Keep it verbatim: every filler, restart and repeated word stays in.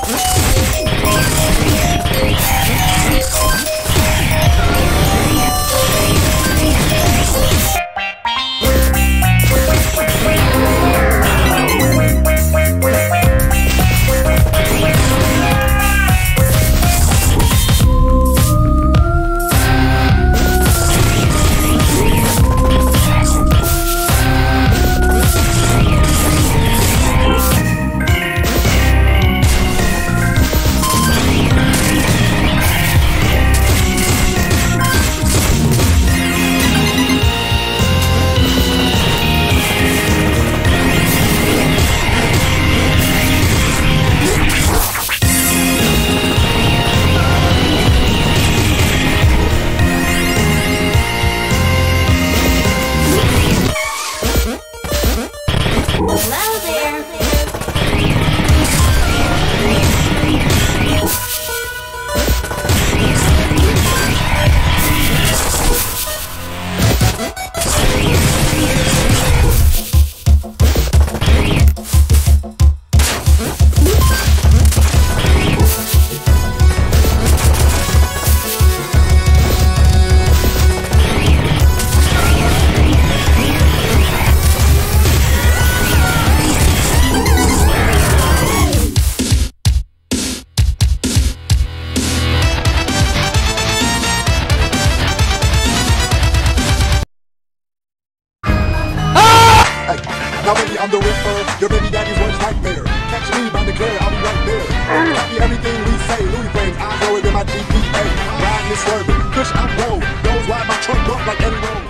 I'm the Ripper, your baby daddy's worst nightmare. Catch me by the clear, I'll be right there. Copy everything we say, Louis frames, I know it in my G P A. Riding and swerving, push I roll, goes wide, my trunk bump like any road.